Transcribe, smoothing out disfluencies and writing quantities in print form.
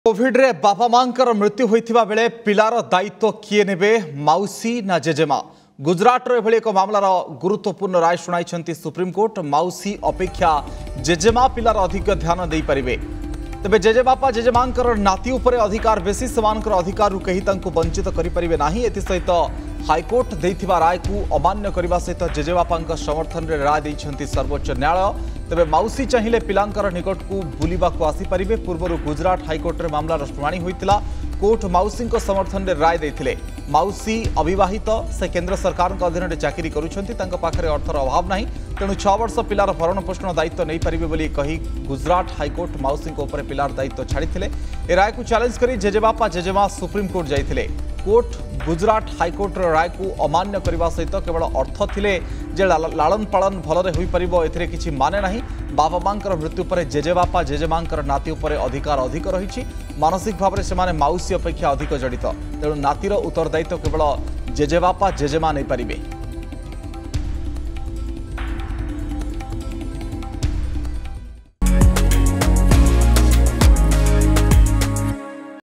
Covid रे बापा मांकर मृत्यु होइथिबा बेले पिलार दायित्व किए नेबे माउसी ना जेजेमा। गुजरात रो एभली एक मामलार गुरुत्वपूर्ण राय शुणाइछंती सुप्रीमकोर्ट। माउसी अपेक्षा जेजेमा पिलार अधिक ध्यान देई परिबे। तबे जेजेबापा जेजेमांकर नाती उपरे अधिकार बेसी सेमानकर अधिकार कहीं तांको वंचित करि परिबे नाही। एथि सहित हाईकोर्ट देइथिबा राय को अमान्य करबा सहित जेजेबापांक समर्थन रे राय दैछंती सर्वोच्च न्यायालय। तेबे माउसी चाहिए पिलांकर निकट को बुलिबा को आसी परिबे। पूर्व गुजरात हाईकोर्ट रे मामलार शुणाणी होइतिला। कोर्ट माउसी समर्थन रे राय देथिले। माउसी अविवाहित से केंद्र सरकार अधीन में चाकरी करुछंती, तांको पाखरे अर्थर अभाव नाही, तेणु 6 वर्ष पिलार भरण पोषण दायित्व नहीं पारिबे बोली कही गुजरात हाईकोर्ट माउसी उपरे पिलार दायित्व छाड़ीथिले। ए राय को चैलेंज करी जेजेबापा जेजेमा सुप्रीमकोर्ट जाइथिले। कोर्ट गुजरात हाईकोर्ट राय को अमान्य करने सहित केवल अर्थ थिले जे लालन पालन भलरे होई परिबो एथिरे किछि माने नाही। बापा मांकर मृत्यु पर जेजेबापा जेजेमांकर नाती उपरे अधिकार अधिक रही। मानसिक भाव में से माउसी अपेक्षा अधिक जड़ित, तेणु नातीर उत्तरदायित्व केवल जेजेबापा जेजेमा नहीं पारिबे।